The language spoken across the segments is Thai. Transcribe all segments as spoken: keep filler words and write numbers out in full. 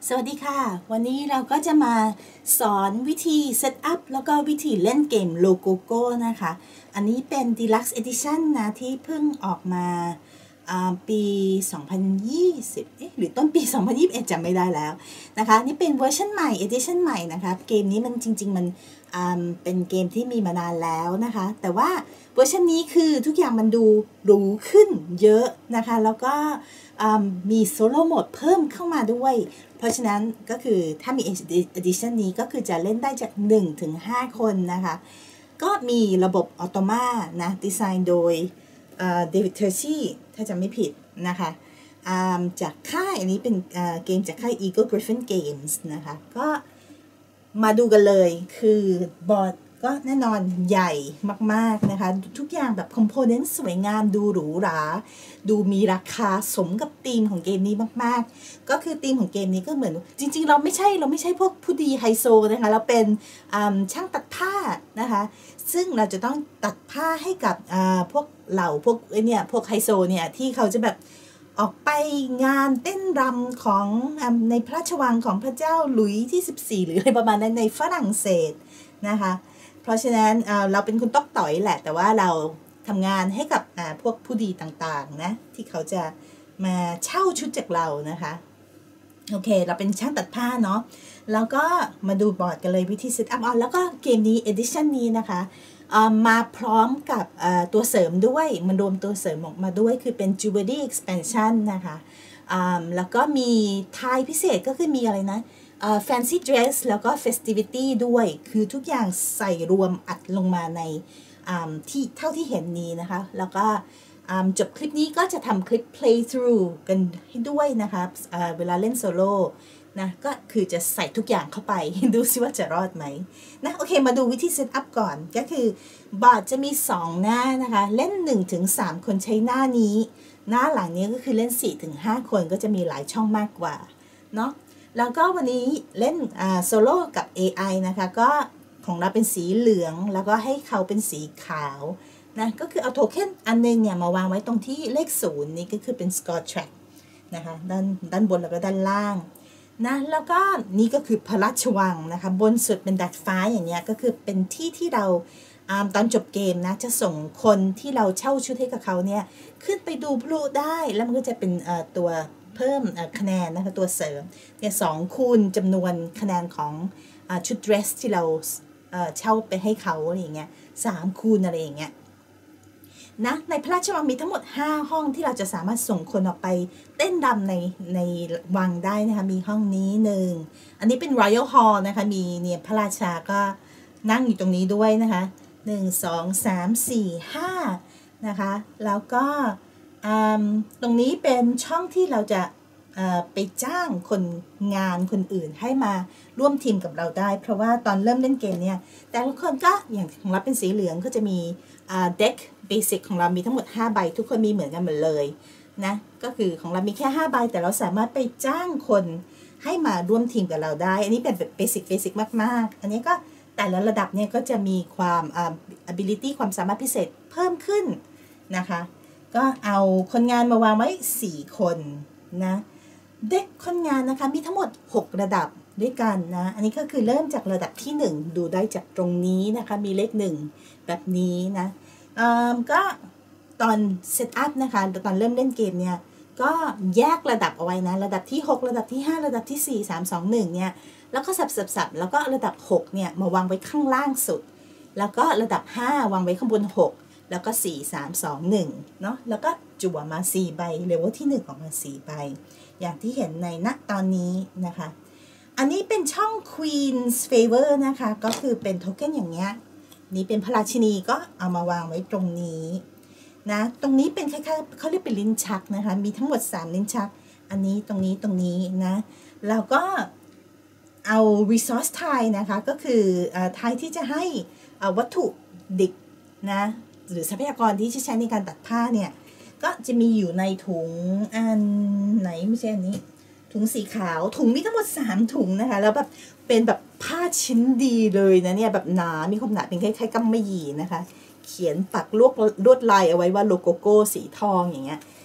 สวัสดีค่ะวันนี้เราก็จะมาสอนวิธีเซตอัพแล้วก็วิธีเล่นเกมโลโกโก้นะคะอันนี้เป็น Deluxe Edition นะที่เพิ่งออกมาปี สองพันยี่สิบ เอ๊ะหรือต้นปี สองพันยี่สิบเอ็ด จำไม่ได้แล้วนะคะนี่เป็นเวอร์ชันใหม่ Edition ใหม่นะคะเกมนี้มันจริงๆมันเป็นเกมที่มีมานานแล้วนะคะแต่ว่าเวอร์ชันนี้คือทุกอย่างมันดูหรูขึ้นเยอะนะคะแล้วก็มีโซโล่โหมดเพิ่มเข้ามาด้วยเพราะฉะนั้นก็คือถ้ามี Edition นี้ก็คือจะเล่นได้จาก หนึ่งถึงห้า คนนะคะก็มีระบบออโตมานะดีไซน์โดยเดวิดเทอร์ชี่ถ้าจำไม่ผิดนะคะจากค่ายอันนี้เป็นเกมจากค่าย Eagle Gryphon Games นะคะก็มาดูกันเลยคือบอร์ดก็แน่นอนใหญ่มากๆนะคะทุกอย่างแบบคอมโพเนนต์สวยงามดูหรูหราดูมีราคาสมกับธีมของเกมนี้มากๆก็คือธีมของเกมนี้ก็เหมือนจริงๆเราไม่ใช่เราไม่ใช่พวกผู้ดีไฮโซนะคะเราเป็นช่างตัดผ้านะคะซึ่งเราจะต้องตัดผ้าให้กับพวกเหล่าพวกเนี่ยพวกไฮโซเนี่ยที่เขาจะแบบออกไปงานเต้นรำของในพระราชวังของพระเจ้าหลุยส์ที่สิบสี่หรืออะไรประมาณนั้นในฝรั่งเศสนะคะเพราะฉะนั้นเราเป็นคุณต๊อกต่อยแหละแต่ว่าเราทำงานให้กับพวกผู้ดีต่างๆนะที่เขาจะมาเช่าชุดจากเรานะคะโอเคเราเป็นช่างตัดผ้าเนาะแล้วก็มาดูบอร์ดกันเลยวิธีเซตอัพอ๋อแล้วก็เกมนี้ Edition นี้นะคะมาพร้อมกับตัวเสริมด้วยมันรวมตัวเสริมออกมาด้วยคือเป็น Jewelry Expansion นะคะแล้วก็มีทายพิเศษก็คือมีอะไรนะFancy Dress แล้วก็ Festivity ด้วยคือทุกอย่างใส่รวมอัดลงมาในที่เท่าที่เห็นนี้นะคะแล้วก็จบคลิปนี้ก็จะทำคลิป playthrough กันให้ด้วยนะคะเวลาเล่นโซโล่นะก็คือจะใส่ทุกอย่างเข้าไปดูซิว่าจะรอดไหมนะโอเคมาดูวิธีเซตอัพก่อนก็คือบอร์ดจะมีสองหน้านะคะเล่น หนึ่งถึงสาม คนใช้หน้านี้หน้าหลังนี้ก็คือเล่น สี่ถึงห้า คนก็จะมีหลายช่องมากกว่าเนาะแล้วก็วันนี้เล่นโซโล่กับ เอ ไอ นะคะก็ของเราเป็นสีเหลืองแล้วก็ให้เขาเป็นสีขาวนะก็คือเอาโทเค็นอันนึงเนี่ยมาวางไว้ตรงที่เลขศูนย์นี่ก็คือเป็น score track นะคะด้านด้านบนแล้วก็ด้านล่างนะแล้วก็นี่ก็คือพระราชวังนะคะบนสุดเป็นดาดฟ้าอย่างเงี้ยก็คือเป็นที่ที่เราตอนจบเกมนะจะส่งคนที่เราเช่าชุดให้กับเขาเนี่ยขึ้นไปดูพลุได้แล้วมันก็จะเป็นตัวเพิ่มคะแนนนะคะตัวเสริมเนี่ยสองคูณจำนวนคะแนนของชุดเดรสที่เราเช่าไปให้เขาอะไรอย่างเงี้ยสามคูณอะไรอย่างเงี้ยนะในพระราชวังมีทั้งหมดห้าห้องที่เราจะสามารถส่งคนออกไปเต้นรำในในวังได้นะคะมีห้องนี้หนึ่งอันนี้เป็น Royal Hall นะคะมีเนี่ยพระราชาก็นั่งอยู่ตรงนี้ด้วยนะคะหนึ่ง สอง สาม สี่ ห้านะคะแล้วก็ตรงนี้เป็นช่องที่เราจะไปจ้างคนงานคนอื่นให้มาร่วมทีมกับเราได้เพราะว่าตอนเริ่มเล่นเกมเนี่ยแต่ละคนก็อย่างของเราเป็นสีเหลืองก็จะมีเด็กเบสิกของเรามีทั้งหมดห้าใบทุกคนมีเหมือนกันหมดเลยนะก็คือของเรามีแค่ห้าใบแต่เราสามารถไปจ้างคนให้มาร่วมทีมกับเราได้อันนี้เป็นแบบเบสิกเบสิกมากๆอันนี้ก็แต่ละระดับเนี่ยก็จะมีความ ability ความสามารถพิเศษเพิ่มขึ้นนะคะก็เอาคนงานมาวางไว้สี่คนนะเด็กคนงานนะคะมีทั้งหมดหกระดับด้วยกันนะอันนี้ก็คือเริ่มจากระดับที่หนึ่งดูได้จากตรงนี้นะคะมีเลขหนึ่งแบบนี้นะก็ตอนเซตอัพนะคะตอนเริ่มเล่นเกมเนี่ยก็แยกระดับเอาไว้นะระดับที่หกระดับที่ห้าระดับที่สี่ สาม สอง หนึ่งเนี่ยแล้วก็สับๆๆแล้วก็ระดับหกเนี่ยมาวางไว้ข้างล่างสุดแล้วก็ระดับห้าวางไว้ข้างบนหกแล้วก็สี่ สาม สอง หนึ่งเนาะแล้วก็จั่วมาสี่ใบเลเวลที่หนึ่งออกมาสี่ใบอย่างที่เห็นในณตอนนี้นะคะอันนี้เป็นช่อง Queen's Favor นะคะก็คือเป็นโทเค็นอย่างเงี้ยนี่เป็นพระราชินีก็เอามาวางไว้ตรงนี้นะตรงนี้เป็นคล้ายๆเขาเรียกเป็นลิ้นชักนะคะมีทั้งหมดสามลิ้นชักอันนี้ตรงนี้ตรงนี้นะแล้วก็เอา resource tile นะคะก็คือทายที่จะให้วัตถุดิบนะหรือทรัพยากรที่ใช้ในการตัดผ้าเนี่ยก็จะมีอยู่ในถุงอันไหนไม่ใช่อันนี้ถุงสีขาวถุงมีทั้งหมดสามถุงนะคะแล้วแบบเป็นแบบผ้าชิ้นดีเลยนะเนี่ยแบบหนามีความหนาเป็นคล้ายๆกำมะหยี่นะคะเขียนปักลวดลวดลายเอาไว้ว่าโลโกโก้สีทองอย่างเงี้ย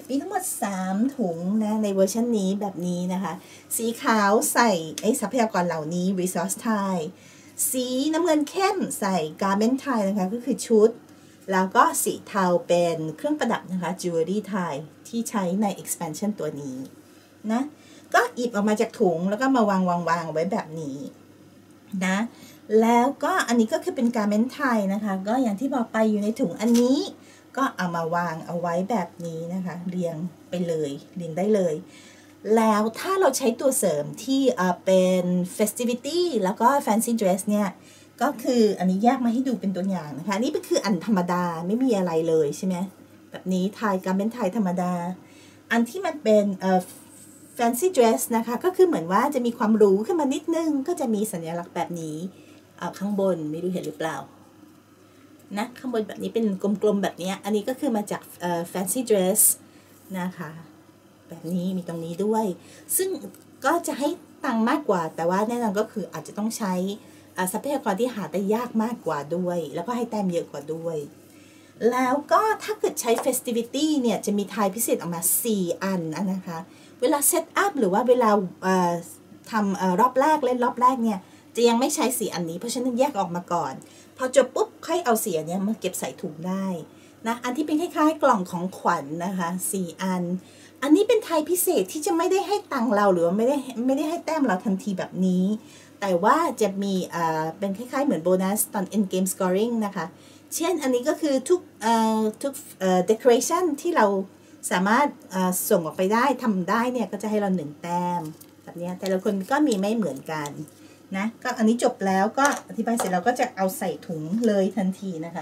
มีทั้งหมดสามถุงนะในเวอร์ชันนี้แบบนี้นะคะสีขาวใส่ไอ้ทรัพยากรเหล่านี้ resource tile สีน้ำเงินเข้มใส่ garment tile นะคะก็คือชุดแล้วก็สีเทาเป็นเครื่องประดับนะคะ jewelry tile ที่ใช้ใน expansion ตัวนี้นะก็หยิบออกมาจากถุงแล้วก็มาวางวางวางไว้แบบนี้นะแล้วก็อันนี้ก็คือเป็น garment tile นะคะก็อย่างที่บอกไปอยู่ในถุงอันนี้ก็เอามาวางเอาไว้แบบนี้นะคะเรียงไปเลยเรียงได้เลยแล้วถ้าเราใช้ตัวเสริมที่เป็น festivity แล้วก็ fancy dress เนี่ยก็คืออันนี้แยกมาให้ดูเป็นตัวอย่างนะคะนี่เป็นคืออันธรรมดาไม่มีอะไรเลยใช่ไหมแบบนี้ไทยการเป็นไทยธรรมดาอันที่มันเป็นเอ่อ fancy dress นะคะก็คือเหมือนว่าจะมีความหรูขึ้นมานิดนึงก็จะมีสัญลักษณ์แบบนี้ข้างบนไม่รู้เห็นหรือเปล่านะข้างบนแบบนี้เป็นกลมๆแบบนี้อันนี้ก็คือมาจากเอ่อ fancy dress นะคะแบบนี้มีตรงนี้ด้วยซึ่งก็จะให้ตังค์มากกว่าแต่ว่าแน่นอนก็คืออาจจะต้องใช้ทรัพยากรที่หาได้ยากมากกว่าด้วยแล้วก็ให้แต้มเยอะกว่าด้วยแล้วก็ถ้าเกิดใช้ festivity เนี่ยจะมีทายพิเศษออกมาสี่อันนะคะเวลา set up หรือว่าเวลาทำรอบแรกเล่นรอบแรกเนี่ยจะยังไม่ใช้สีอันนี้เพราะฉะนั้นแยกออกมาก่อนพอจบปุ๊บค่อยเอาสีเนี้ยมาเก็บใส่ถุงได้นะอันที่เป็นคล้ายๆกล่องของขวัญ น, นะคะสี่อันอันนี้เป็นทายพิเศษที่จะไม่ได้ให้ตังเราหรือว่าไม่ได้ไม่ได้ให้แต้มเราทันทีแบบนี้แต่ว่าจะมีอ่าเป็นคล้ายๆเหมือนโบนัสตอน end game scoring นะคะเช่นอันนี้ก็คือทุกอ่าทุกอ่า decoration ที่เราสามารถอ่าส่งออกไปได้ทำได้เนี่ยก็จะให้เราหนึ่งแต้มแบบนี้แต่ละคนก็มีไม่เหมือนกันนะก็อันนี้จบแล้วก็อธิบายเสร็จแล้วก็จะเอาใส่ถุงเลยทันทีนะคะ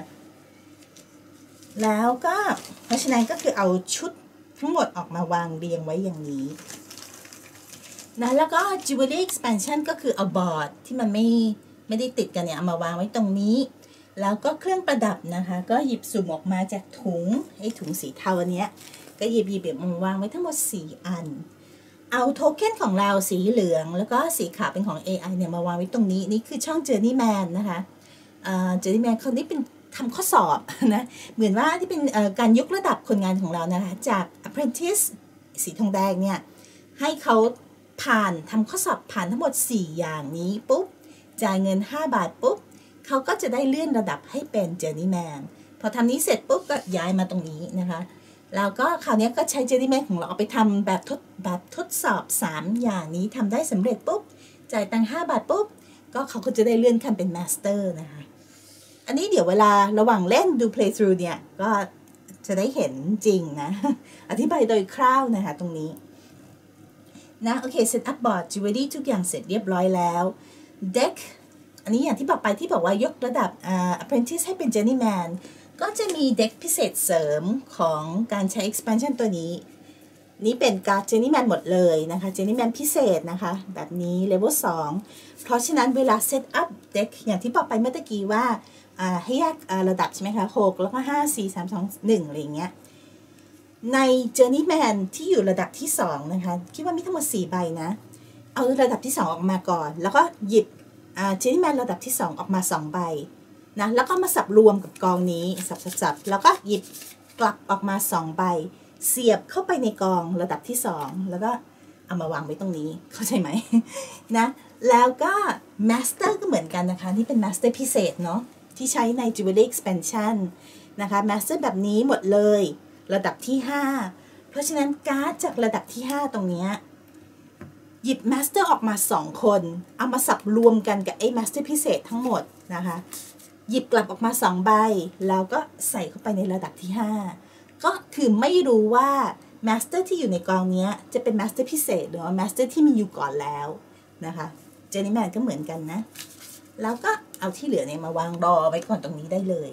แล้วก็เพราะฉะนั้นก็คือเอาชุดทั้งหมดออกมาวางเรียงไว้อย่างนี้นะแล้วก็ jewelry expansion ก็คือเอาบอร์ดที่มันไม่ไม่ได้ติดกันเนี่ยเอามาวางไว้ตรงนี้แล้วก็เครื่องประดับนะคะก็หยิบสุ่มออกมาจากถุงไอ้ถุงสีเทาอันเนี้ยก็หยิบหยิบแบบมาวางไว้ทั้งหมดสี่อันเอาโทเค็นของเราสีเหลืองแล้วก็สีขาวเป็นของ เอ ไอ เนี่ยมาวางไว้ตรงนี้นี่คือช่อง Journeyman นะคะอ่า Journeyman เขานี่เป็นทำข้อสอบนะเหมือนว่าที่เป็นการยกระดับคนงานของเรานะคะจาก apprentice สีทองแดงเนี่ยให้เขาผ่านทำข้อสอบผ่านทั้งหมดสี่อย่างนี้ปุ๊บจ่ายเงินห้าบาทปุ๊บเขาก็จะได้เลื่อนระดับให้เป็น Journeyman พอทำนี้เสร็จปุ๊บก็ย้ายมาตรงนี้นะคะแล้วก็คราวนี้ก็ใช้ Journeyman ของเราเอาไปทำแบบทดแบบทดสอบสามอย่างนี้ทำได้สำเร็จปุ๊บจ่ายตังค์ห้าบาทปุ๊บก็เขาก็จะได้เลื่อนขั้นเป็น Master นะคะอันนี้เดี๋ยวเวลาระหว่างเล่นดู playthrough เนี่ยก็จะได้เห็นจริงนะอธิบายโดยคร่าวนะคะตรงนี้นะโอเค set up board jewelry ทุกอย่างเสร็จเรียบร้อยแล้ว deck อันนี้อย่างที่บอกไปที่บอกว่ายกระดับ uh, apprentice ให้เป็น journeyman ก็จะมี deck พิเศษเสริมของการใช้ expansion ตัวนี้นี่เป็นการ์ด journeyman หมดเลยนะคะ journeyman พิเศษนะคะแบบนี้ level สองเพราะฉะนั้นเวลา set up deck อย่างที่บอกไปเมื่อกี้ว่าให้แยกระดับใช่ไหมคะหกแล้วก็ห้า สี่ สาม สอง หนึ่งอะไรอย่างเงี้ยใน Journeyman ที่อยู่ระดับที่สองนะคะคิดว่ามีทั้งหมดสี่ใบนะเอาระดับที่สองออกมาก่อนแล้วก็หยิบ Journeyman ระดับที่สองออกมาสองใบนะแล้วก็มาสับรวมกับกองนี้สับๆๆแล้วก็หยิบกลับออกมาสองใบเสียบเข้าไปในกองระดับที่สองแล้วก็เอามาวางไว้ตรงนี้เข้าใจไหมนะแล้วก็ Master ก็เหมือนกันนะคะนี่เป็น Master พิเศษเนาะที่ใช้ใน Jewelry Expansion นะคะ Master แบบนี้หมดเลยระดับที่ห้าเพราะฉะนั้นการ์ดจากระดับที่ห้าตรงนี้หยิบ Master ออกมาสองคนเอามาสับรวมกันกับไอ้ Master พิเศษทั้งหมดนะคะหยิบกลับออกมาสองใบแล้วก็ใส่เข้าไปในระดับที่ห้าก็คือไม่รู้ว่า Master ที่อยู่ในกองนี้จะเป็น Master พิเศษหรือว่า Master ที่มีอยู่ก่อนแล้วนะคะ Journeyman ก็เหมือนกันนะแล้วก็เอาที่เหลือเนี่ยมาวางรอไว้ก่อนตรงนี้ได้เลย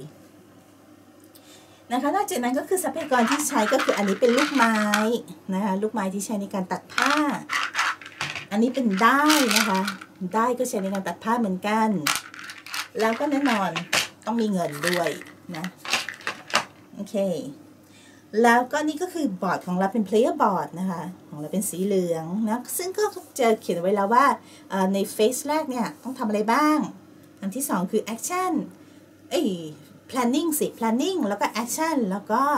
นะคะนอกจากนั้นก็คือทรัพยากรที่ใช้ก็คืออันนี้เป็นลูกไม้นะคะลูกไม้ที่ใช้ในการตัดผ้าอันนี้เป็นด้ายนะคะด้ายก็ใช้ในการตัดผ้าเหมือนกันแล้วก็แน่นอนต้องมีเงินด้วยนะโอเคแล้วก็นี่ก็คือบอร์ดของเราเป็น player board นะคะของเราเป็นสีเหลืองนะซึ่งก็จะเขียนไว้แล้วว่าในเฟสแรกเนี่ยต้องทำอะไรบ้างอันที่สองคือ action เอ้ย planning สิ planning แล้วก็ action แล้วก็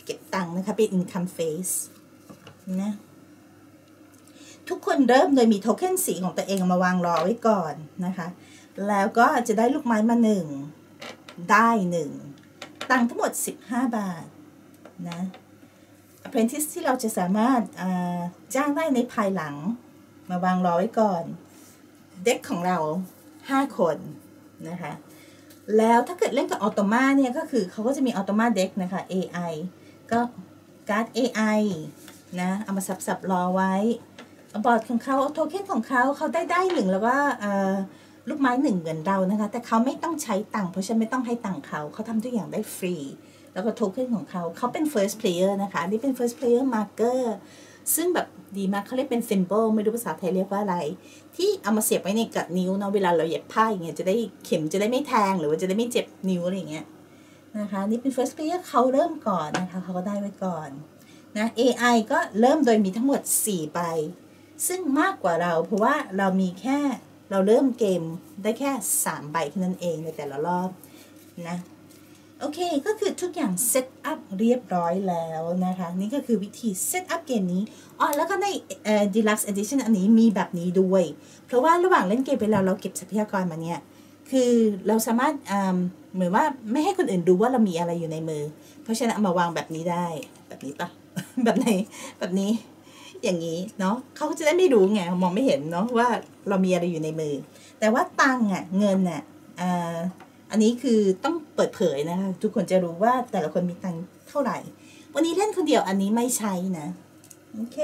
เก็บตังค์นะคะเป็น income phase นะทุกคนเริ่มโดยมีโทเค็นสีของตัวเองมาวางรอไว้ก่อนนะคะแล้วก็จะได้ลูกไม้มาหนึ่งได้หนึ่งตังค์ทั้งหมดสิบห้าบาทนะ apprentice ที่เราจะสามารถจ้างได้ในภายหลังมาวางรอไว้ก่อนเด็กของเราห้าคนนะคะแล้วถ้าเกิดเล่นกับออโตมาเนี่ยก็คือเขาก็จะมีออโตมาเด็กนะคะ เอ ไอ ก็การ์ด เอ ไอ นะเอามาสับๆรอไว้บอร์ดของเขาโทเค็นของเขาเขาได้ได้หนึ่งแล้วก็ลูกไม้หนึ่งเหมือนเรานะคะแต่เขาไม่ต้องใช้ตังค์เพราะฉันไม่ต้องให้ตังค์เขาเขาทำทุกอย่างได้ฟรีแล้วก็โทเค็นของเขาเขาเป็น first player นะคะนี่เป็น first player marker ซึ่งแบบดีมากเขาเรียกเป็น symbol ไม่รู้ภาษาไทยเรียกว่าอะไรที่เอามาเสียบไว้ในกัดนิ้วเนาะเวลาเราเย็บผ้าอย่างเงี้ยจะได้เข็มจะได้ไม่แทงหรือว่าจะได้ไม่เจ็บนิ้วอะไรอย่างเงี้ยนะคะนี่เป็น first player เขาเริ่มก่อนนะคะเขาก็ได้ไว้ก่อนนะ เอ ไอ ก็เริ่มโดยมีทั้งหมดสี่ใบซึ่งมากกว่าเราเพราะว่าเรามีแค่เราเริ่มเกมได้แค่สามใบเท่านั้นเองในแต่ละรอบนะโอเคก็คือทุกอย่างเซตอัพเรียบร้อยแล้วนะคะนี่ก็คือวิธีเซตอัพเกมนี้อ๋อแล้วก็ใน Deluxe Edition อันนี้มีแบบนี้ด้วยเพราะว่าระหว่างเล่นเกมไปแล้วเราเก็บทรัพยากรมาเนี่ยคือเราสามารถเหมือนว่าไม่ให้คนอื่นดูว่าเรามีอะไรอยู่ในมือเพราะฉะนั้นเอามาวางแบบนี้ได้แบบนี้ปะ แบบไหนแบบนี้อย่างนี้เนาะเขาจะได้ไม่รู้ไงมองไม่เห็นเนาะว่าเรามีอะไรอยู่ในมือแต่ว่าตังค์อ่ะเงินอ่ะอ่าอันนี้คือต้องเปิดเผยนะคะทุกคนจะรู้ว่าแต่ละคนมีตังค์เท่าไหร่วันนี้เล่นคนเดียวอันนี้ไม่ใช้นะโอเค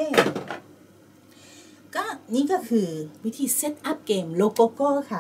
ก็นี่ก็คือวิธีเซตอัพเกมโลโกโก้ค่ะ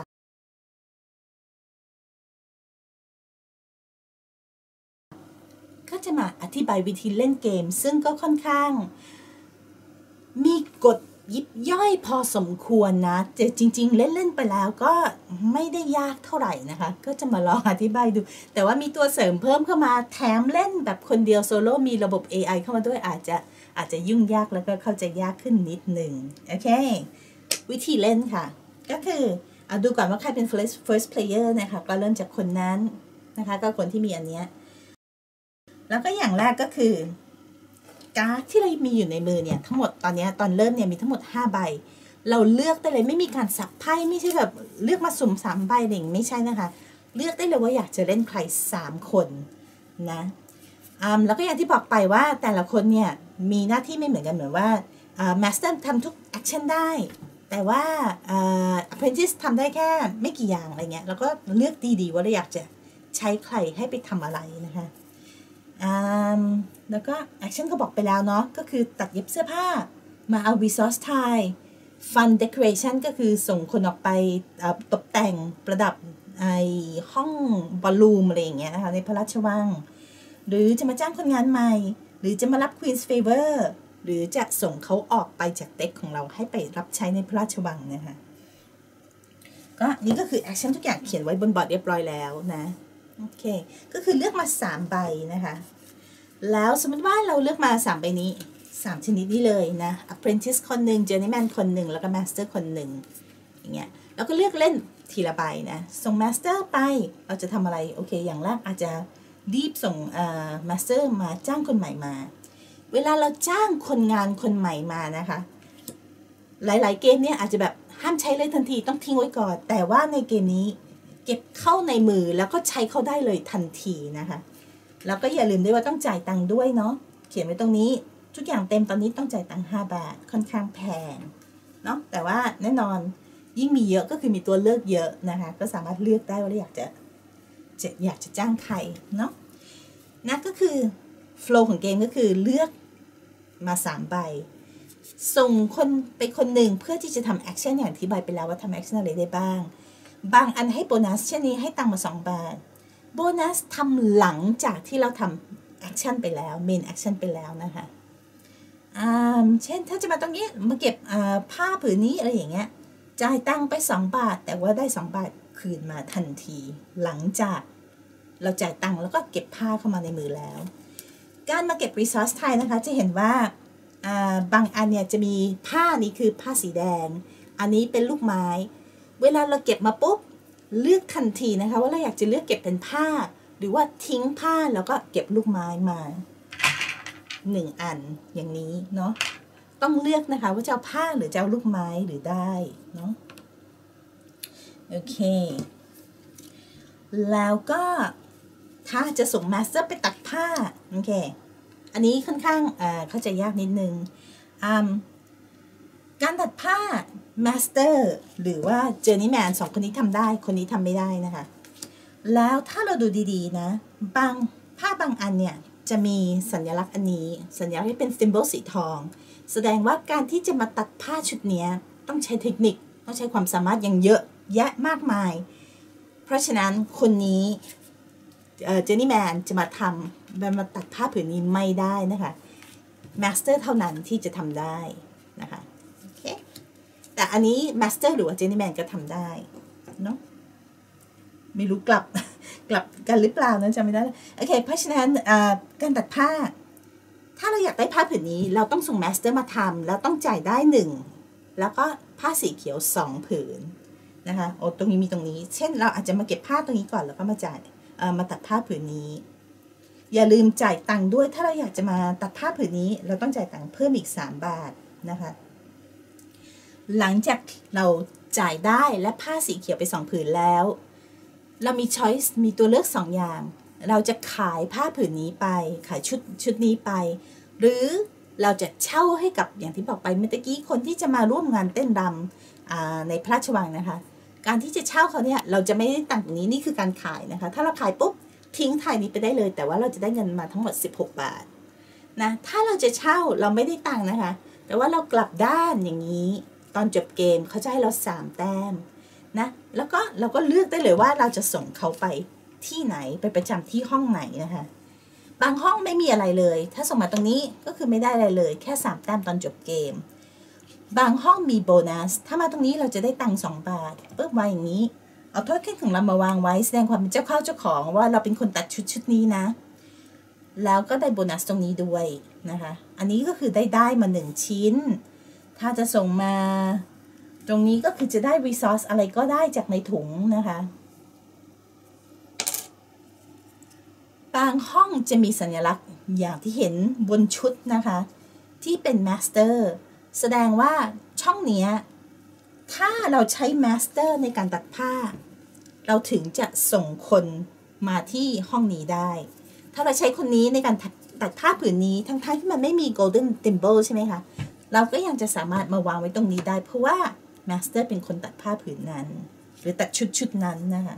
ก็จะมาอธิบายวิธีเล่นเกมซึ่งก็ค่อนข้างมีกฎยิบย่อยพอสมควรนะแต่จริงๆเล่นๆไปแล้วก็ไม่ได้ยากเท่าไหร่นะคะก็จะมาลองอธิบายดูแต่ว่ามีตัวเสริมเพิ่มเข้ามาแถมเล่นแบบคนเดียวโซโล่มีระบบ เอ ไอ เข้ามาด้วยอาจจะอาจจะยุ่งยากแล้วก็เข้าใจยากขึ้นนิดหนึ่งโอเควิธีเล่นค่ะก็คือเอาดูก่อนว่าใครเป็น first first player นะคะก็เริ่มจากคนนั้นนะคะก็คนที่มีอันเนี้ยแล้วก็อย่างแรกก็คือการ์ดที่เรามีอยู่ในมือเนี่ยทั้งหมดตอนนี้ตอนเริ่มเนี่ยมีทั้งหมดห้าใบเราเลือกได้เลยไม่มีการสับไพ่ไม่ใช่แบบเลือกมาสุ่มสามใบหนึ่งไม่ใช่นะคะเลือกได้เลยว่าอยากจะเล่นใครสามคนนะอ่าแล้วก็อย่างที่บอกไปว่าแต่ละคนเนี่ยมีหน้าที่ไม่เหมือนกันเหมือนว่าอ่า Master ทำทุกแอคชั่นได้แต่ว่าอ่า Apprentice ทำได้แค่ไม่กี่อย่างอะไรเงี้ยแล้วก็เลือกดีๆว่าเราอยากจะใช้ใครให้ไปทำอะไรนะคะแล้วก็แอคชั่นก็บอกไปแล้วเนาะก็คือตัดเย็บเสื้อผ้ามาเอา resource tile fun decoration ก็คือส่งคนออกไปตกแต่งประดับไอห้องบอลลูมอะไรอย่างเงี้ยนะคะในพระราชวังหรือจะมาจ้างคนงานใหม่หรือจะมารับ Queen's Favor หรือจะส่งเขาออกไปจากเด็กของเราให้ไปรับใช้ในพระราชวังนะคะก็นี่ก็คือแอคชั่นทุกอย่างเขียนไว้บนบอร์ดเรียบร้อยแล้วนะโอเคก็คือเลือกมาสามใบนะคะแล้วสมมติว่าเราเลือกมาสามใบนี้สามชนิดนี้เลยนะ Apprentice คนหนึ่ง Journeyman คนหนึ่งแล้วก็ Master คนหนึ่งอย่างเงี้ยแล้วก็เลือกเล่นทีละใบนะส่ง Master ไปเราจะทำอะไรโอเคอย่างแรกอาจจะรีบส่งเอ่อ Master มาจ้างคนใหม่มาเวลาเราจ้างคนงานคนใหม่มานะคะหลายๆเกมเนี่ยอาจจะแบบห้ามใช้เลยทันทีต้องทิ้งไว้ก่อนแต่ว่าในเกมนี้เก็บเข้าในมือแล้วก็ใช้เข้าได้เลยทันทีนะคะแล้วก็อย่าลืมด้วยว่าต้องจ่ายตังค์ด้วยเนาะเขียนไว้ตรงนี้ทุกอย่างเต็มตอนนี้ต้องจ่ายตังค์ห้าบาทค่อนข้างแพงเนาะแต่ว่าแน่นอนยิ่งมีเยอะก็คือมีตัวเลือกเยอะนะคะก็สามารถเลือกได้ว่าเราอยากจะจะอยากจะจ้างใครเนาะนั่นก็คือโฟล์ของเกมก็คือเลือกมาสามใบส่งคนไปคนหนึ่งเพื่อที่จะทำแอคชั่นอย่างที่ใบไปแล้วว่าทำแอคชั่นอะไรได้บ้างบางอันให้โบนัสเช่นนี้ให้ตังค์มาสองบาทโบนัสทำหลังจากที่เราทำแอคชั่นไปแล้วเมนแอคชั่นไปแล้วนะคะเช่นถ้าจะมาตรงนี้มาเก็บผ้าผืนนี้อะไรอย่างเงี้ยจ่ายตังค์ไปสองบาทแต่ว่าได้สองบาทคืนมาทันทีหลังจากเราจ่ายตังค์แล้วก็เก็บผ้าเข้ามาในมือแล้วการมาเก็บ resource tile นะคะจะเห็นว่าบางอันเนี่ยจะมีผ้านี้คือผ้าสีแดงอันนี้เป็นลูกไม้เวลาเราเก็บมาปุ๊บเลือกทันทีนะคะว่าเราอยากจะเลือกเก็บเป็นผ้าหรือว่าทิ้งผ้าแล้วก็เก็บลูกไม้มาหนึ่งอันอย่างนี้เนาะต้องเลือกนะคะว่าจะเอาผ้าหรือจะเอาลูกไม้หรือได้เนาะโอเคแล้วก็ถ้าจะส่งมาสเตอร์ไปตัดผ้าโอเคอันนี้ค่อนข้างเข้าใจยากนิดนึงการตัดผ้ามาสเตอร์หรือว่าเจอร์นี่แมนสองคนนี้ทำได้คนนี้ทำไม่ได้นะคะแล้วถ้าเราดูดีๆนะบางผ้าบางอันเนี่ยจะมีสัญลักษณ์อันนี้สัญลักษณ์ที่เป็นซิมโบลสีทองแสดงว่าการที่จะมาตัดผ้าชุดนี้ต้องใช้เทคนิคต้องใช้ความสามารถอย่างเยอะแยะมากมายเพราะฉะนั้นคนนี้เจนนี่แมนจะมาทำมาตัดผ้าผืนนี้ไม่ได้นะคะมาสเตอร์เท่านั้นที่จะทำได้นะคะโอเคแต่อันนี้มาสเตอร์หรือว่าเจนนี่แมนก็ทำได้เนาะไม่รู้กลับกลับกันหรือเปล่านะจำไม่ได้โอเคเพราะฉะนั้นการตัดผ้าถ้าเราอยากได้ผ้าผืนนี้เราต้องส่งมาสเตอร์มาทำแล้วต้องจ่ายได้หนึ่งแล้วก็ผ้าสีเขียวสองผืนนะคะโอ้ตรงนี้มีตรงนี้เช่นเราอาจจะมาเก็บผ้าตรงนี้ก่อนแล้วก็มาจ่ายมาตัดผ้าผืนนี้อย่าลืมจ่ายตังค์ด้วยถ้าเราอยากจะมาตัดผ้าผืนนี้เราต้องจ่ายตังค์เพิ่มอีกสามบาทนะคะหลังจากเราจ่ายได้และผ้าสีเขียวไปสองผืนแล้วเรามีช้อยส์มีตัวเลือกสองอย่างเราจะขายผ้าผืนนี้ไปขายชุดชุดนี้ไปหรือเราจะเช่าให้กับอย่างที่บอกไปเมื่อกี้คนที่จะมาร่วมงานเต้นรำในพระราชวังนะคะการที่จะเช่าเขาเนี่ยเราจะไม่ได้ตังค์ตรงนี้นี่คือการขายนะคะถ้าเราขายปุ๊บทิ้งไทยนี้ไปได้เลยแต่ว่าเราจะได้เงินมาทั้งหมดสิบหกบาทนะถ้าเราจะเช่าเราไม่ได้ตังค์นะคะแต่ว่าเรากลับด้านอย่างนี้ตอนจบเกมเขาจะให้เราสามแต้มนะแล้วก็เราก็เลือกได้เลยว่าเราจะส่งเขาไปที่ไหนไปประจำที่ห้องไหนนะคะบางห้องไม่มีอะไรเลยถ้าส่งมาตรงนี้ก็คือไม่ได้อะไรเลยแค่สามแต้มตอนจบเกมบางห้องมีโบนัสถ้ามาตรงนี้เราจะได้ตังค์สองบาทปึ๊บไว้อย่างนี้เอาโทษแค่ของเรามาวางไว้แสดงความเป็นเจ้าเข้าเจ้าของว่าเราเป็นคนตัดชุดชุดนี้นะแล้วก็ได้โบนัสตรงนี้ด้วยนะคะอันนี้ก็คือได้ได้มาหนึ่งชิ้นถ้าจะส่งมาตรงนี้ก็คือจะได้รีซอสอะไรก็ได้จากในถุงนะคะบางห้องจะมีสัญลักษณ์อย่างที่เห็นบนชุดนะคะที่เป็นมาสเตอร์แสดงว่าช่องนี้ถ้าเราใช้มาสเตอร์ในการตัดผ้าเราถึงจะส่งคนมาที่ห้องนี้ได้ถ้าเราใช้คนนี้ในการตัดผ้าผืนนี้ทั้งๆที่มันไม่มี golden thimble ใช่ไหมคะเราก็ยังจะสามารถมาวางไว้ตรงนี้ได้เพราะว่ามาสเตอร์เป็นคนตัดผ้าผืนนั้นหรือตัดชุดชุดนั้นนะคะ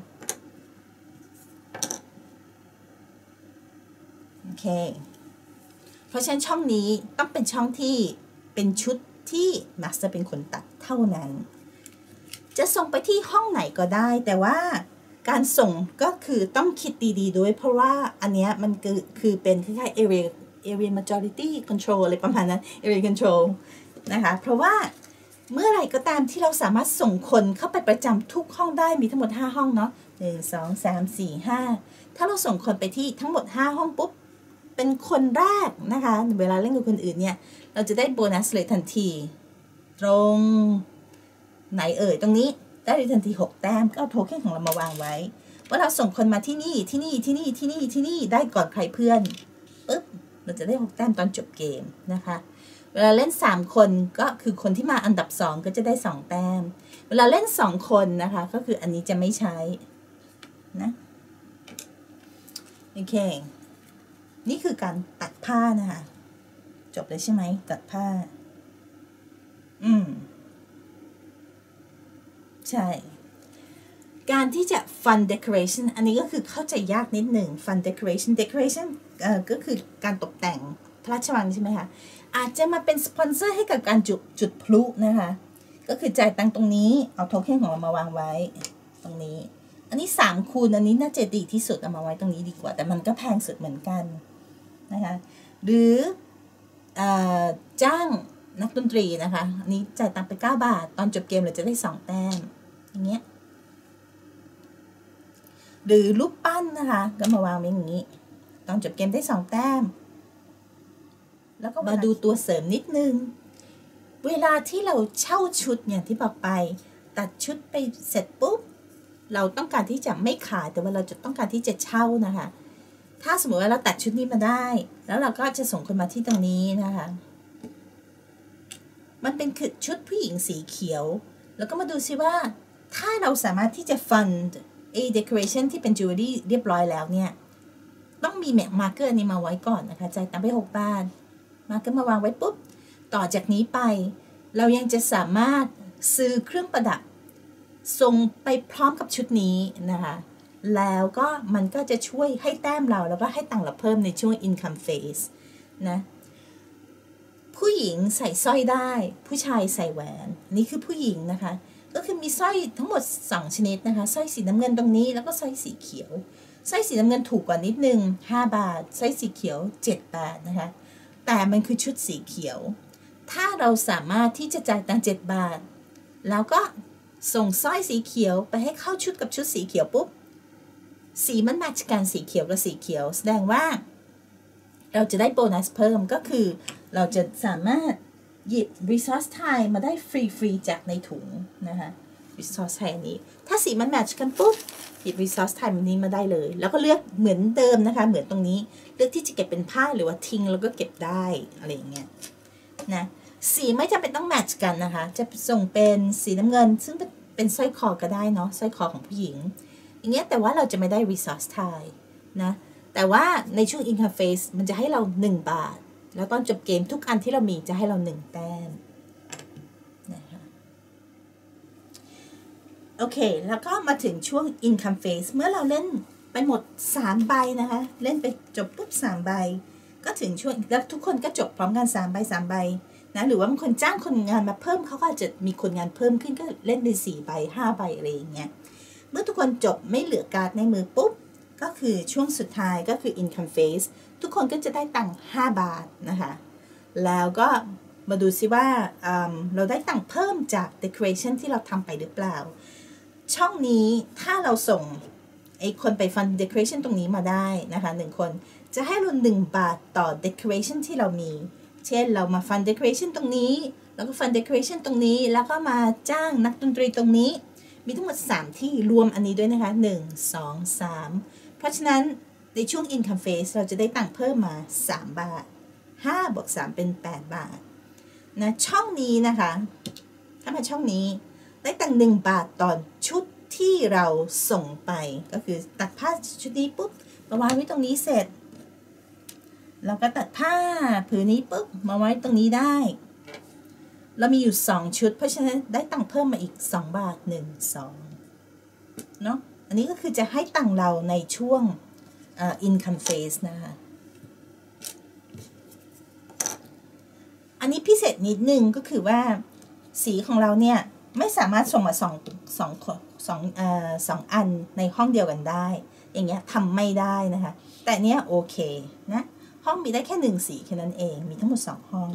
โอเคเพราะฉะนั้นช่องนี้ต้องเป็นช่องที่เป็นชุดที่มาสเตอร์เป็นคนตัดเท่านั้นจะส่งไปที่ห้องไหนก็ได้แต่ว่าการส่งก็คือต้องคิดดีๆด้วยเพราะว่าอันนี้มันคือคือเป็นคล้ายๆ area area majority control อะไรประมาณนั้น area control นะคะเพราะว่าเมื่อไหร่ก็ตามที่เราสามารถส่งคนเข้าไปประจำทุกห้องได้มีทั้งหมดห้าห้องเนาะหนึ่ง สอง สาม สี่ ห้าถ้าเราส่งคนไปที่ทั้งหมดห้าห้องปุ๊บเป็นคนแรกนะคะเวลาเล่นกับคนอื่นเนี่ยเราจะได้โบนัสเลยทันทีตรงไหนเอ่ยตรงนี้ได้เลยทันทีหกแต้มก็เอาโทเค็นของเรามาวางไว้ว่าเราส่งคนมาที่นี่ที่นี่ที่นี่ที่นี่ที่นี่ได้ก่อนใครเพื่อนปึ๊บเราจะได้หกแต้มตอนจบเกมนะคะเวลาเล่นสามคนก็คือคนที่มาอันดับสองก็จะได้สองแต้มเวลาเล่นสองคนนะคะก็คืออันนี้จะไม่ใช้นะโอเคนี่คือการตัดผ้านะคะจบเลยใช่ไหมตัดผ้าอืมใช่การที่จะ fun decoration อันนี้ก็คือเข้าใจยากนิดหนึ่ง fun decoration decoration เอ่อก็คือการตกแต่งพระราชวังใช่ไหมคะอาจจะมาเป็นสปอนเซอร์ให้กับการจุดจุดพลุนะคะก็คือจ่ายตังค์ตรงนี้เอาโทเค็นของเรามาวางไว้ตรงนี้อันนี้สามคูณอันนี้น่าจะดีที่สุดเอามาไว้ตรงนี้ดีกว่าแต่มันก็แพงสุดเหมือนกันนะคะหรือจ้างนักดนตรีนะคะอันนี้จ่ายตังค์ไปเก้าบาทตอนจบเกมเราจะได้สองแต้มอย่างเงี้ยหรือรูปปั้นนะคะก็มาวางไว้อย่างนี้ตอนจบเกมได้สองแต้มแล้วก็มาดูตัวเสริมนิดนึงเวลาที่เราเช่าชุดอย่างที่บอกไปตัดชุดไปเสร็จปุ๊บเราต้องการที่จะไม่ขายแต่ว่าเราจะต้องการที่จะเช่านะคะถ้าสมมติว่าเราตัดชุดนี้มาได้แล้วเราก็จะส่งคนมาที่ตรงนี้นะคะมันเป็นคือชุดผู้หญิงสีเขียวแล้วก็มาดูซิว่าถ้าเราสามารถที่จะ fund a decoration ที่เป็น jewelry เรียบร้อยแล้วเนี่ยต้องมีแมกมาร์เกอร์นี้มาไว้ก่อนนะคะจ่ายตังค์ไปหกบาทมาร์เกอร์มาวางไว้ปุ๊บต่อจากนี้ไปเรายังจะสามารถซื้อเครื่องประดับส่งไปพร้อมกับชุดนี้นะคะแล้วก็มันก็จะช่วยให้แต้มเราแล้วก็ให้ตังค์เราเพิ่มในช่วง income phase นะผู้หญิงใส่สร้อยได้ผู้ชายใส่แหวนนี่คือผู้หญิงนะคะก็คือมีสร้อยทั้งหมดสองชนิดนะคะสร้อยสีน้ำเงินตรงนี้แล้วก็สร้อยสีเขียวสร้อยสีน้ำเงินถูกกว่านิดนึงห้าบาทสร้อยสีเขียวเจ็ดบาทนะคะแต่มันคือชุดสีเขียวถ้าเราสามารถที่จะจ่ายตังค์เจ็ดบาทแล้วก็ส่งสร้อยสีเขียวไปให้เข้าชุดกับชุดสีเขียวปุ๊บสีมันแมทช์กันสีเขียวกับสีเขียวแสดงว่าเราจะได้โบนัสเพิ่มก็คือเราจะสามารถหยิบ resource time มาได้ฟรีๆจากในถุงนะคะ resource time นี้ถ้าสีมันแมทช์กันปุ๊บหยิบ resource time นี้มาได้เลยแล้วก็เลือกเหมือนเดิมนะคะเหมือนตรงนี้เลือกที่จะเก็บเป็นผ้าหรือว่าทิ้งแล้วก็เก็บได้อะไรอย่างเงี้ยนะสีไม่จำเป็นต้องแมทช์กันนะคะจะส่งเป็นสีน้ำเงินซึ่งเป็นสร้อยคอก็ได้เนาะสร้อยคอของผู้หญิงอย่างเงี้ยแต่ว่าเราจะไม่ได้ resource time นะแต่ว่าในช่วง income phase มันจะให้เราหนึ่งบาทแล้วตอนจบเกมทุกอันที่เรามีจะให้เราหนึ่งแต้มนะคะโอเคแล้วก็มาถึงช่วง income phase เมื่อเราเล่นไปหมดสามใบนะคะเล่นไปจบปุ๊บสามใบก็ถึงช่วงแล้วทุกคนก็จบพร้อมกันสามใบสามใบนะหรือว่าบางคนจ้างคนงานมาเพิ่มเขาก็อาจจะมีคนงานเพิ่มขึ้นก็เล่นไปสี่ใบห้าใบอะไรอย่างเงี้ยเมื่อทุกคนจบไม่เหลือการ์ดในมือปุ๊บก็คือช่วงสุดท้ายก็คือ income phase ทุกคนก็จะได้ตังค์ห้าบาทนะคะแล้วก็มาดูซิว่าเราได้ตังค์เพิ่มจาก decoration ที่เราทำไปหรือเปล่าช่องนี้ถ้าเราส่งไอ้คนไปฟัน decoration ตรงนี้มาได้นะคะหนึ่งคนจะให้เราหนึ่งบาทต่อ decoration ที่เรามีเช่นเรามาฟัน decoration ตรงนี้แล้วก็ฟัน decoration ตรงนี้แล้วก็มาจ้างนักดนตรีตรงนี้มีทั้งหมดสามที่รวมอันนี้ด้วยนะคะหนึ่ง สอง สามเพราะฉะนั้นในช่วง income phase เราจะได้ตังค์เพิ่มมาสามบาทห้าบวกสามเป็นแปดบาทนะช่องนี้นะคะถ้ามาช่องนี้ได้ตังค์หนึ่งบาทต่อชุดที่เราส่งไปก็คือตัดผ้าชุดนี้ปุ๊บมาวางไว้ตรงนี้เสร็จเราก็ตัดผ้าผืนนี้ปุ๊บมาไว้ตรงนี้ได้เรามีอยู่สองชุดเพราะฉะนั้นได้ตังค์เพิ่มมาอีกสองบาทหนึ่ง สองเนาะอันนี้ก็คือจะให้ตังค์เราในช่วงUh, income phase นะคะอันนี้พิเศษนิดนึงก็คือว่าสีของเราเนี่ยไม่สามารถส่งมาสองสองสองเอ่อสองอันในห้องเดียวกันได้อย่างเงี้ยทำไม่ได้นะคะแต่เนี้ยโอเคนะห้องมีได้แค่หนึ่งสีแค่นั้นเองมีทั้งหมดสองห้อง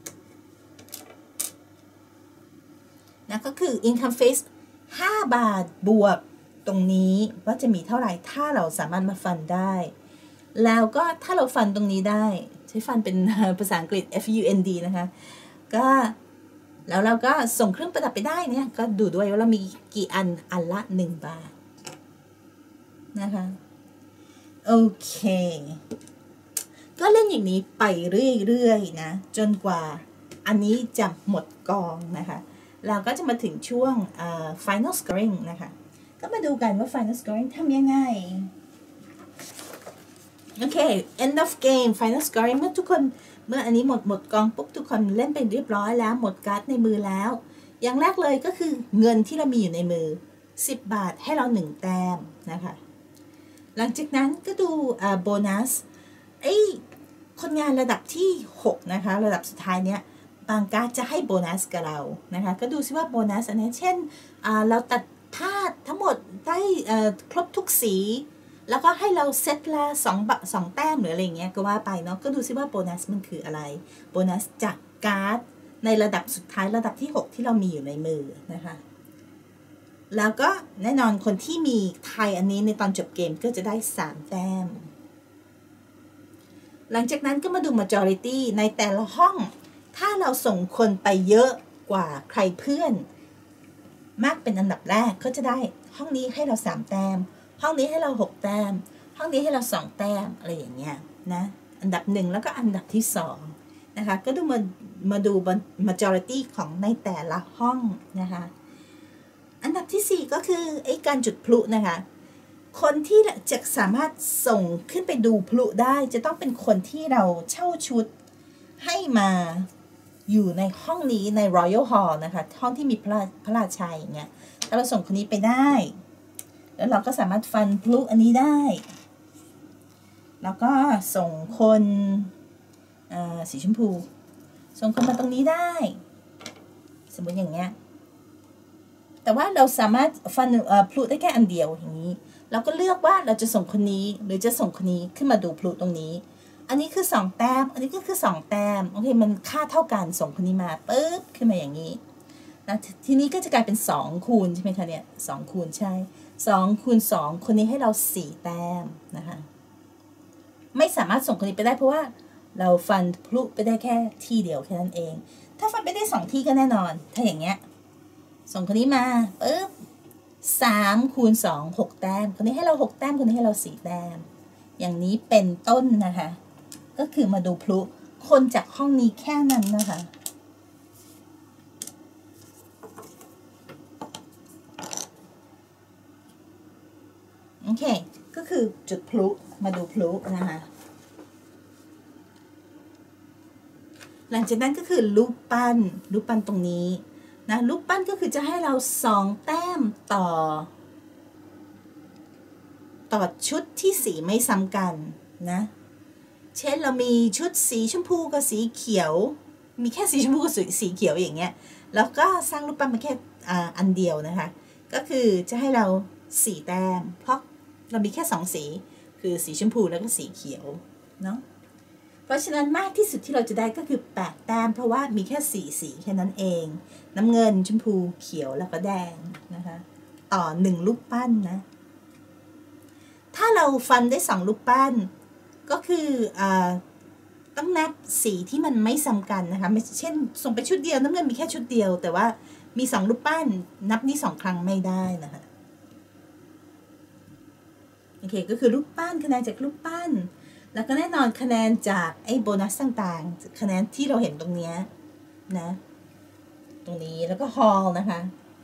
นะก็คือ income phase ห้าบาทบวกตรงนี้ว่าจะมีเท่าไหร่ถ้าเราสามารถมาฟันได้แล้วก็ถ้าเราฟันตรงนี้ได้ใช้ฟันเป็นภาษาอังกฤษ F U N D นะคะก็แล้วเราก็ส่งเครื่องประดับไปได้เนี่ยก็ดูด้วยว่าเรามีกี่อันอันละหนึ่งบาทนะคะโอเคก็เล่นอย่างนี้ไปเรื่อยๆนะจนกว่าอันนี้จะหมดกองนะคะเราก็จะมาถึงช่วง uh, final scoring นะคะก็มาดูกันว่า final scoring ทำยังไงโอเค end of game final scoring เมื่อทุกคนเมื่ออันนี้หมดหมดกองปุ๊บทุกคนเล่นไปเรียบร้อยแล้วหมดการ์ดในมือแล้วอย่างแรกเลยก็คือเงินที่เรามีอยู่ในมือสิบบาทให้เราหนึ่งแต้มนะคะหลังจากนั้นก็ดูโบนัสไอ้คนงานระดับที่หกนะคะระดับสุดท้ายเนี้ยบางการ์ดจะให้โบนัสกับเรานะคะก็ดูซิว่าโบนัสอันนี้เช่นเราตัดผ้าทั้งหมดได้ครบทุกสีแล้วก็ให้เราเซตละสองบะสองแต้มหรืออะไรอย่างเงี้ยก็ว่าไปเนาะก็ดูซิว่าโบนัสมันคืออะไรโบนัสจากการ์ดในระดับสุดท้ายระดับที่หกที่เรามีอยู่ในมือนะคะแล้วก็แน่นอนคนที่มีไทยอันนี้ในตอนจบเกมก็จะได้สามแต้มหลังจากนั้นก็มาดู majority ในแต่ละห้องถ้าเราส่งคนไปเยอะกว่าใครเพื่อนมากเป็นอันดับแรกก็จะได้ห้องนี้ให้เราสามแต้มห้องนี้ให้เราหกแต้มห้องนี้ให้เราสองแต้มอะไรอย่างเงี้ยนะอันดับหนึ่งแล้วก็อันดับที่สองนะคะก็ดูมามาดู majority ของในแต่ละห้องนะคะอันดับที่สี่ก็คือไอ้การจุดพลุนะคะคนที่จะสามารถส่งขึ้นไปดูพลุได้จะต้องเป็นคนที่เราเช่าชุดให้มาอยู่ในห้องนี้ใน Royal Hall นะคะห้องที่มีพระพระราชาอย่างเงี้ยถ้าเราส่งคนนี้ไปได้แล้วเราก็สามารถฟันพลุอันนี้ได้แล้วก็ส่งคนสีชมพูส่งคนมาตรงนี้ได้สมมติอย่างเงี้ยแต่ว่าเราสามารถฟันพลุได้แค่อันเดียวอย่างนี้เราก็เลือกว่าเราจะส่งคนนี้หรือจะส่งคนนี้ขึ้นมาดูพลุตรงนี้อันนี้คือสองแต้มอันนี้ก็คือสองแต้มโอเคมันค่าเท่ากันส่งคนนี้มาปึ๊บขึ้นมาอย่างนี้นะทีนี้ก็จะกลายเป็นสองคูณใช่ไหมคะเนี่ยสองคูณใช่สองคูณสองคนนี้ให้เราสี่แต้มนะคะไม่สามารถส่งคนนี้ไปได้เพราะว่าเราฟันพลุไปได้แค่ที่เดียวแค่นั้นเองถ้าฟันไปได้สองที่ก็แน่นอนถ้าอย่างเงี้ยส่งคนนี้มาปึ๊บสามคูณสองหกแต้มคนนี้ให้เราหกแต้มคนนี้ให้เราสี่แต้มอย่างนี้เป็นต้นนะคะก็คือมาดูพลุคนจากห้องนี้แค่นั้นนะคะโอเคก็คือจุดพลุมาดูพลุนะคะหลังจากนั้นก็คือรูปปั้นรูปปั้นตรงนี้นะรูปปั้นก็คือจะให้เราสองแต้มต่อต่อชุดที่สีไม่ซ้ำกันนะเช่นเรามีชุดสีชมพูกับสีเขียวมีแค่สีชมพูกับสีเขียวอย่างเงี้ยแล้วก็สร้างรูปปั้นมาแค่อันเดียวนะคะก็คือจะให้เราสี่แต้มเพราะเรามีแค่สองสีคือสีชมพูแล้วก็สีเขียวเนาะเพราะฉะนั้นมากที่สุดที่เราจะได้ก็คือแปดแต้มเพราะว่ามีแค่สี่สีแค่นั้นเองน้ำเงินชมพูเขียวแล้วก็แดงนะคะต่อหนึ่งรูปปั้นนะถ้าเราฟันได้สองรูปปั้นก็คืออต้องนับสีที่มันไม่ซ้ำกันนะคะเช่นส่งไปชุดเดียวน้ำเงินมีแค่ชุดเดียวแต่ว่ามีสองรูปปั้นนับนี้สองครั้งไม่ได้นะคะโอเคก็คือรูปปั้นคะแนนจากรูปปั้นแล้วก็แน่นอนคะแนนจากไอ้โบนัสต่างๆคะแนนที่เราเห็นตรงนี้นะตรงนี้แล้วก็ฮอลนะคะ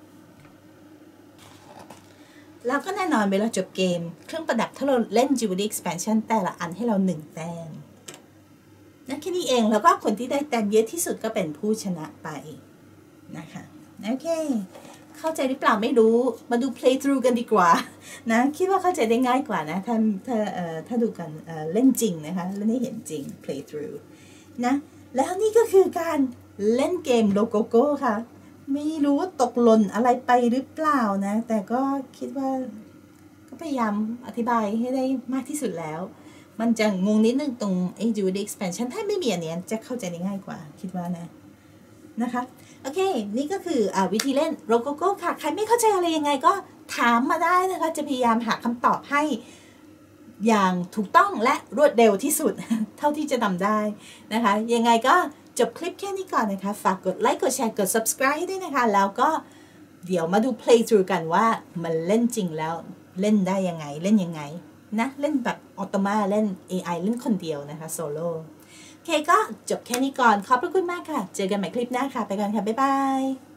แล้วก็แน่นอนเวลาจบเกมเครื่องประดับถ้าเราเล่น Jewelry Expansion แต่ละอันให้เราหนึ่งแต้มนั่นแค่นี้เองแล้วก็คนที่ได้แต้มเยอะที่สุดก็เป็นผู้ชนะไปนะคะโอเคเข้าใจหรือเปล่าไม่รู้มาดู play through กันดีกว่านะคิดว่าเข้าใจได้ง่ายกว่านะถ้าถ้าเอ่อถ้าดูกันเอ่อเล่นจริงนะคะเล่นให้เห็นจริง play through นะแล้วนี่ก็คือการเล่นเกมโลโกโก้ค่ะไม่รู้ว่าตกหล่นอะไรไปหรือเปล่านะแต่ก็คิดว่าก็พยายามอธิบายให้ได้มากที่สุดแล้วมันจะงงนิดนึงตรงไอ้ Jewelry Expansion ถ้าไม่มีอันนี้จะเข้าใจได้ง่ายกว่าคิดว่านะนะคะโอเคนี่ก็คืออวิธีเล่นโลโกโก้ค่ะใครไม่เข้าใจอะไรยังไงก็ถามมาได้นะคะจะพยายามหาคำตอบให้อย่างถูกต้องและรวดเร็วที่สุด เท่าที่จะทำได้นะคะยังไงก็จบคลิปแค่นี้ก่อนนะคะฝากกดไลค์กดแชร์กด subscribe ให้ด้วยนะคะแล้วก็เดี๋ยวมาดู play through กันว่ามันเล่นจริงแล้วเล่นได้ยังไงเล่นยังไงนะเล่นแบบออโตมาเล่น เอ ไอ เล่นคนเดียวนะคะโซโล่โอเคก็จบแค่นี้ก่อนขอบพระคุณมากค่ะเจอกันใหม่คลิปหน้าค่ะไปก่อนค่ะบ๊ายบาย